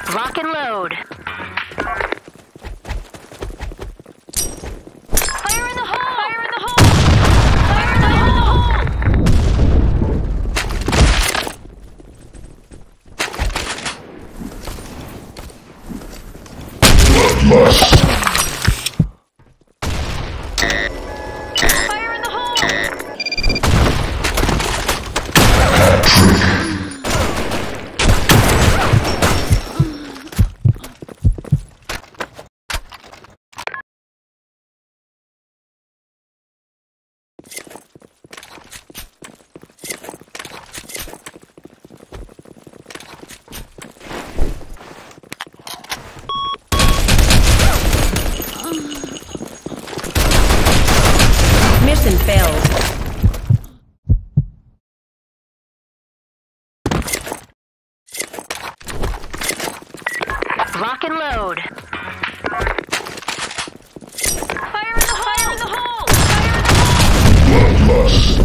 Lock and load. Fire in the hole! Fire in the hole! Fire in the Bloodlust. Fire in the hole! Hat trick. Mission failed. Lock and load. Fire in the hole! Fire in the hole! Fire in the hole! Bloodlust.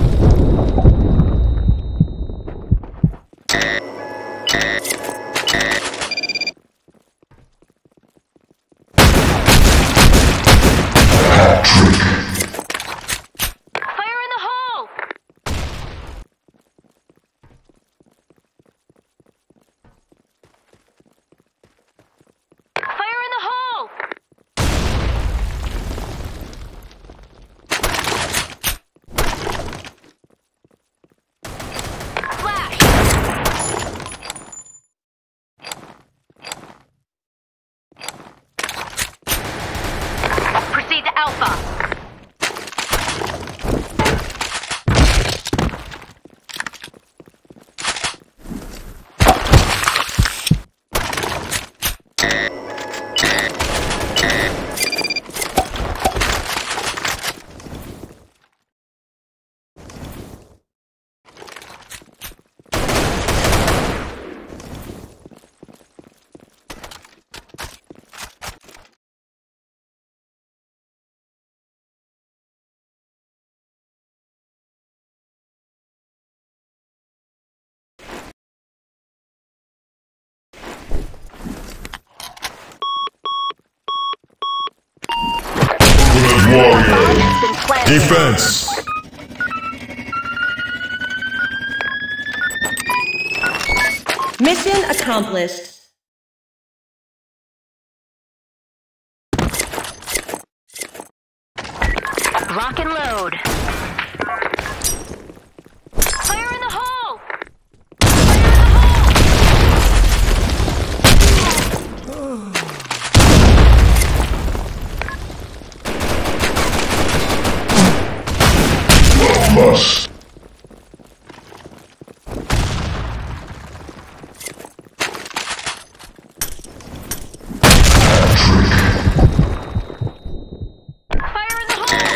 Hat trick. Fire in the hole! Fire in the hole! Flash! Proceed to Alpha. Warrior. Defense. Mission accomplished. Lock and load. Fire in the hole! Bloodlust. Hat trick. Fire in the hole!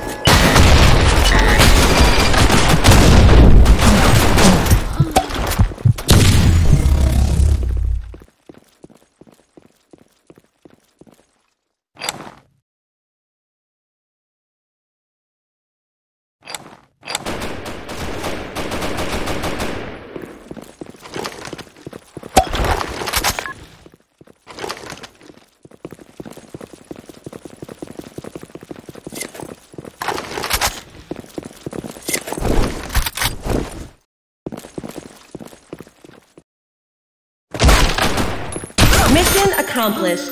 Mission accomplished.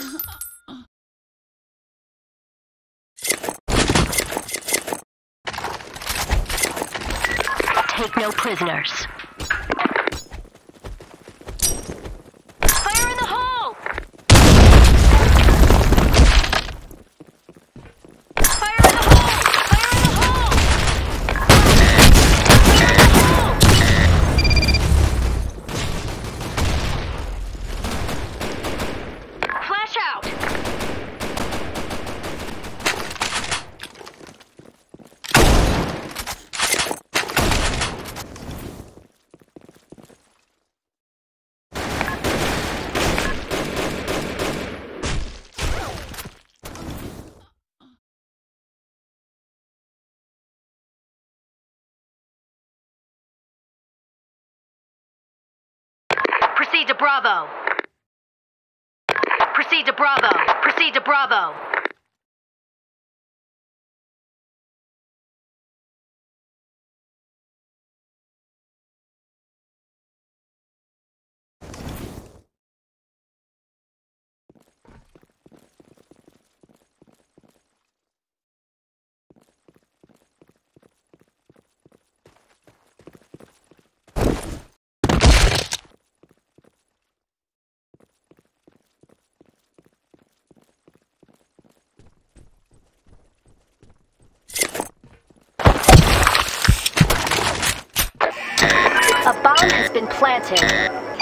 Take no prisoners. Fire in the hole! Fire in the hole! Fire in the hole! Fire in the hole! Flash out! Proceed to Bravo. Proceed to Bravo. Proceed to Bravo. A bomb has been planted.